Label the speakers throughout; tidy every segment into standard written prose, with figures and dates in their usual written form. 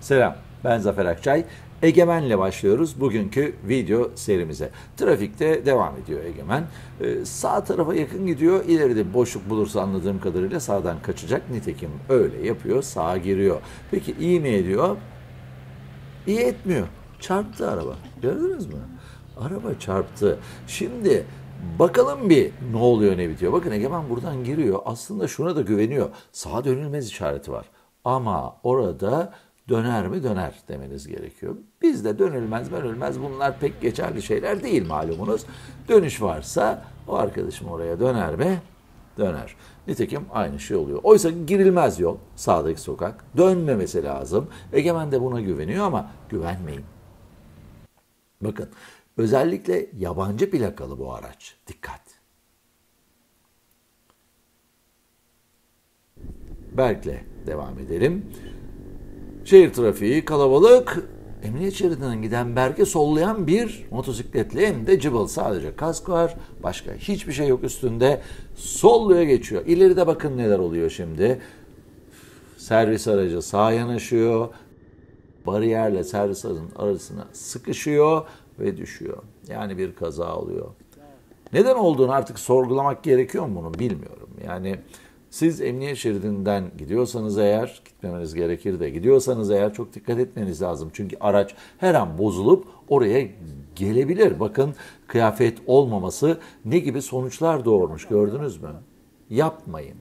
Speaker 1: Selam, ben Zafer Akçay. Egemen'le başlıyoruz bugünkü video serimize. Trafikte devam ediyor Egemen. Sağ tarafa yakın gidiyor. İleride boşluk bulursa anladığım kadarıyla sağdan kaçacak. Nitekim öyle yapıyor. Sağa giriyor. Peki iyi mi ediyor? İyi etmiyor. Çarptı araba. Gördünüz mü? Araba çarptı. Şimdi bakalım bir ne oluyor ne bitiyor. Bakın Egemen buradan giriyor. Aslında şuna da güveniyor. Sağa dönülmez işareti var. Ama orada döner mi döner demeniz gerekiyor. Bizde dönülmez bunlar pek geçerli şeyler değil malumunuz. Dönüş varsa o arkadaşım oraya döner mi? Döner. Nitekim aynı şey oluyor. Oysa girilmez yol sağdaki sokak. Dönmemesi lazım. Egemen de buna güveniyor ama güvenmeyin. Bakın özellikle yabancı plakalı bu araç. Dikkat. Berk'le devam edelim. Şehir trafiği kalabalık. Emniyet şeridinden giden Berk'e sollayan bir motosikletli hem de cıbıl. Sadece kask var. Başka hiçbir şey yok üstünde. Solluyor geçiyor. İleride bakın neler oluyor şimdi. Servis aracı sağa yanaşıyor. Bariyerle servis aracının arasına sıkışıyor ve düşüyor. Yani bir kaza oluyor. Neden olduğunu artık sorgulamak gerekiyor mu bunu bilmiyorum. Yani siz emniyet şeridinden gidiyorsanız eğer, gitmemeniz gerekir de gidiyorsanız eğer çok dikkat etmeniz lazım. Çünkü araç her an bozulup oraya gelebilir. Bakın kıyafet olmaması ne gibi sonuçlar doğurmuş gördünüz mü? Yapmayın.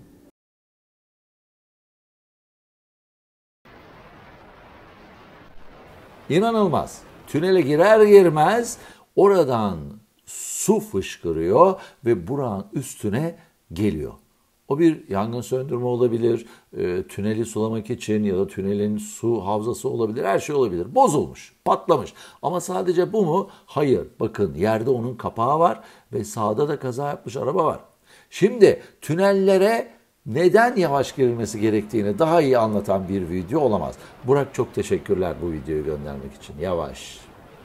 Speaker 1: İnanılmaz. Tünele girer girmez oradan su fışkırıyor ve buranın üstüne geliyor. O bir yangın söndürme olabilir, tüneli sulamak için ya da tünelin su havzası olabilir, her şey olabilir. Bozulmuş, patlamış. Ama sadece bu mu? Hayır. Bakın yerde onun kapağı var ve sağda da kaza yapmış araba var. Şimdi tünellere neden yavaş girilmesi gerektiğini daha iyi anlatan bir video olamaz. Burak çok teşekkürler bu videoyu göndermek için. Yavaş.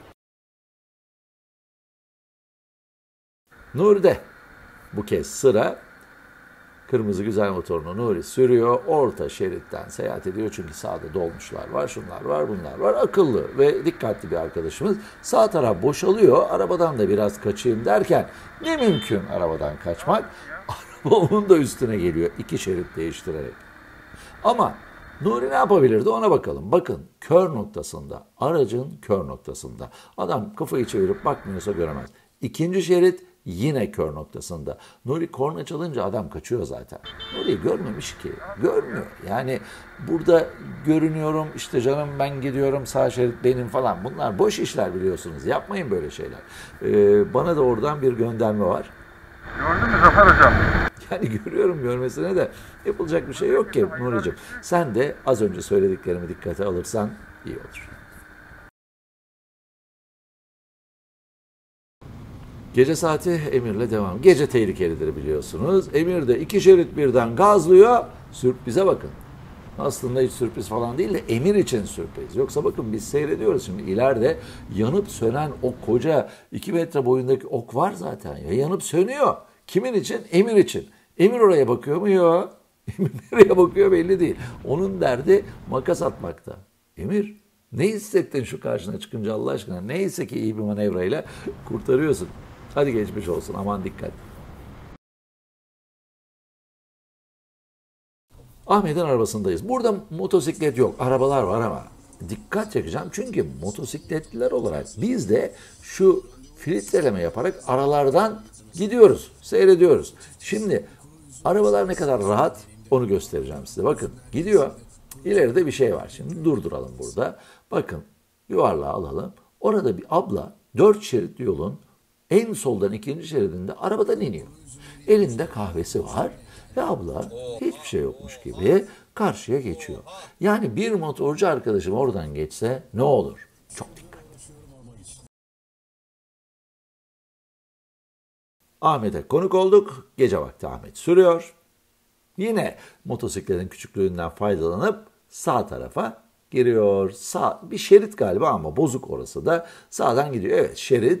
Speaker 1: Nuri'de bu kez sıra. Kırmızı güzel motorunu Nuri sürüyor. Orta şeritten seyahat ediyor. Çünkü sağda dolmuşlar var, şunlar var, bunlar var. Akıllı ve dikkatli bir arkadaşımız. Sağ taraf boşalıyor. Arabadan da biraz kaçayım derken ne mümkün arabadan kaçmak? Araba onun da üstüne geliyor. 2 şerit değiştirerek. Ama Nuri ne yapabilirdi ona bakalım. Bakın kör noktasında, aracın kör noktasında. Adam kafayı çevirip bakmıyorsa göremez. 2. şerit yine kör noktasında. Nuri korna çalınca adam kaçıyor zaten. Nuri görmemiş ki. Görmüyor. Yani burada görünüyorum işte canım ben gidiyorum sağ şerit benim falan. Bunlar boş işler biliyorsunuz. Yapmayın böyle şeyler. Bana da oradan bir gönderme var.
Speaker 2: Gördün mü Zafer Hocam?
Speaker 1: Yani görüyorum görmesine de yapılacak bir şey yok ki Nuri'cim. Sen de az önce söylediklerimi dikkate alırsan iyi olur. Gece saati Emir'le devam. Gece tehlikelidir biliyorsunuz. Emir de 2 şerit birden gazlıyor. Sürprize bakın. Aslında hiç sürpriz falan değil de Emir için sürpriz. Yoksa bakın biz seyrediyoruz şimdi ileride yanıp sönen o koca 2 metre boyundaki ok var zaten. Ya yanıp sönüyor. Kimin için? Emir için. Emir oraya bakıyor mu? Yok. Emir nereye bakıyor belli değil. Onun derdi makas atmakta. Emir ne hissettin şu karşına çıkınca Allah aşkına? Neyse ki iyi bir manevrayla kurtarıyorsun. Hadi geçmiş olsun aman dikkat. Ahmet'in arabasındayız. Burada motosiklet yok. Arabalar var ama dikkat çekeceğim. Çünkü motosikletliler olarak biz de şu filtreleme yaparak aralardan gidiyoruz. Seyrediyoruz. Şimdi arabalar ne kadar rahat onu göstereceğim size. Bakın gidiyor. İleride bir şey var. Şimdi durduralım burada. Bakın yuvarlağı alalım. Orada bir abla 4 şeritli yolun en soldan 2. şeridinde arabadan iniyor. Elinde kahvesi var ve abla hiçbir şey yokmuş gibi karşıya geçiyor. Yani bir motorcu arkadaşım oradan geçse ne olur? Çok dikkat. Ahmet'e konuk olduk. Gece vakti Ahmet sürüyor. Yine motosikletin küçüklüğünden faydalanıp sağ tarafa giriyor. Sağ bir şerit galiba ama bozuk orası da. Sağdan gidiyor. Evet şerit.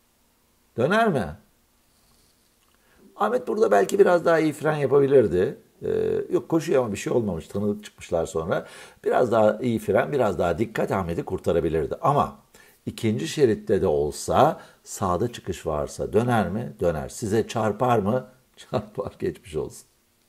Speaker 1: Döner mi? Ahmet burada belki biraz daha iyi fren yapabilirdi. Yok koşuyor ama bir şey olmamış. Tanıdık çıkmışlar sonra. Biraz daha iyi fren, biraz daha dikkat Ahmet'i kurtarabilirdi. Ama ikinci şeritte de olsa sağda çıkış varsa döner mi? Döner. Size çarpar mı? Çarpar, geçmiş olsun.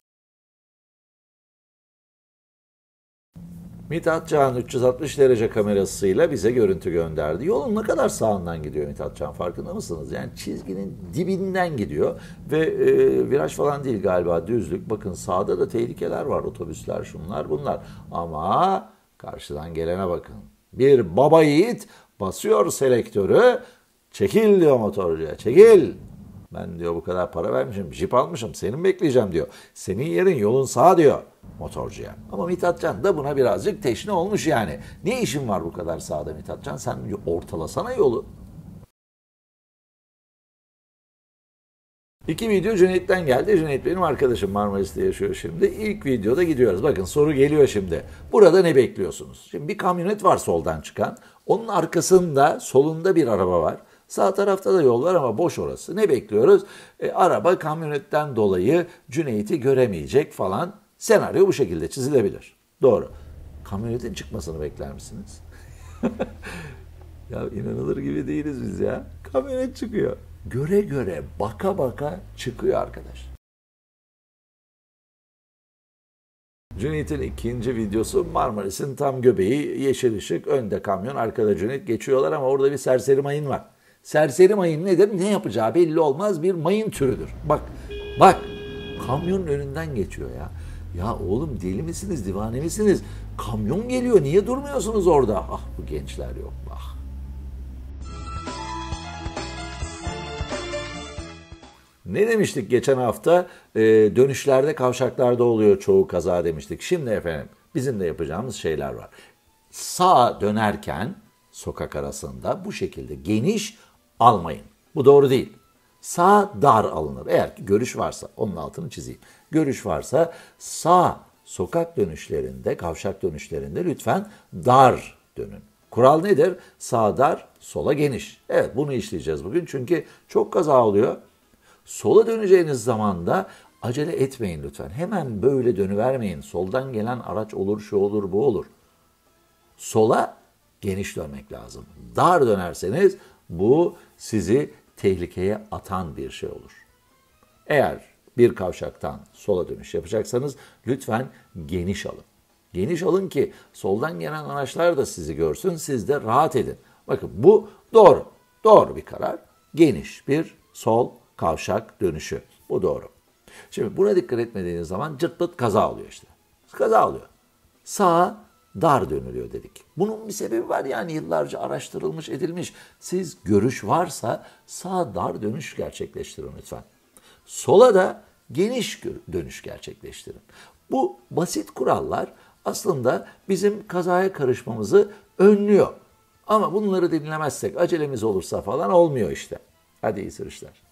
Speaker 1: Mithat Can 360 derece kamerasıyla bize görüntü gönderdi. Yolun ne kadar sağından gidiyor Mithat Can, farkında mısınız? Yani çizginin dibinden gidiyor ve viraj falan değil galiba, düzlük. Bakın sağda da tehlikeler var, otobüsler, şunlar bunlar. Ama karşıdan gelene bakın. Bir baba yiğit basıyor selektörü, çekil diyor motorcuya, çekil. Ben diyor bu kadar para vermişim, jip almışım, senin bekleyeceğim diyor. Senin yerin yolun sağ diyor motorcuya. Ama Mithatcan da buna birazcık teşne olmuş yani. Ne işin var bu kadar sağda Mithatcan? Sen ortalasana yolu. İki video Cüneyt'ten geldi. Cüneyt benim arkadaşım, Marmaris'te yaşıyor şimdi. İlk videoda gidiyoruz. Bakın soru geliyor şimdi. Burada ne bekliyorsunuz? Şimdi bir kamyonet var soldan çıkan. Onun arkasında, solunda bir araba var. Sağ tarafta da yol var ama boş orası. Ne bekliyoruz? Araba kamyonetten dolayı Cüneyt'i göremeyecek falan. Senaryo bu şekilde çizilebilir. Doğru. Kamyonetin çıkmasını bekler misiniz? Ya inanılır gibi değiliz biz ya. Kamyonet çıkıyor. Göre göre, baka baka çıkıyor arkadaş. Cüneyt'in ikinci videosu Marmaris'in tam göbeği, yeşil ışık, önde kamyon, arkada Cüneyt, geçiyorlar ama orada bir serseri mayın var. Serseri mayın nedir? Ne yapacağı belli olmaz bir mayın türüdür. Bak, kamyonun önünden geçiyor ya. Ya oğlum deli misiniz, divane misiniz? Kamyon geliyor, niye durmuyorsunuz orada? Ah bu gençler yok, ah. Ne demiştik geçen hafta? Dönüşlerde, kavşaklarda oluyor çoğu kaza demiştik. Şimdi efendim bizim de yapacağımız şeyler var. Sağa dönerken sokak arasında bu şekilde geniş almayın. Bu doğru değil. Sağ dar alınır. Eğer ki görüş varsa, onun altını çizeyim. Görüş varsa sağ sokak dönüşlerinde, kavşak dönüşlerinde lütfen dar dönün. Kural nedir? Sağ dar, sola geniş. Evet, bunu işleyeceğiz bugün çünkü çok kaza oluyor. Sola döneceğiniz zaman da acele etmeyin lütfen. Hemen böyle dönüvermeyin. Soldan gelen araç olur, şu olur, bu olur. Sola geniş dönmek lazım. Dar dönerseniz bu sizi tehlikeye atan bir şey olur. Eğer bir kavşaktan sola dönüş yapacaksanız lütfen geniş alın. Geniş alın ki soldan gelen araçlar da sizi görsün, siz de rahat edin. Bakın bu doğru. Doğru bir karar. Geniş bir sol kavşak dönüşü. Bu doğru. Şimdi buna dikkat etmediğiniz zaman cırt pırt kaza oluyor işte. Kaza oluyor. Sağa dar dönülüyor dedik. Bunun bir sebebi var yani, yıllarca araştırılmış edilmiş. Siz görüş varsa sağa dar dönüş gerçekleştirin lütfen. Sola da geniş dönüş gerçekleştirin. Bu basit kurallar aslında bizim kazaya karışmamızı önlüyor. Ama bunları dinlemezsek, acelemiz olursa falan olmuyor işte. Hadi iyi sürüşler.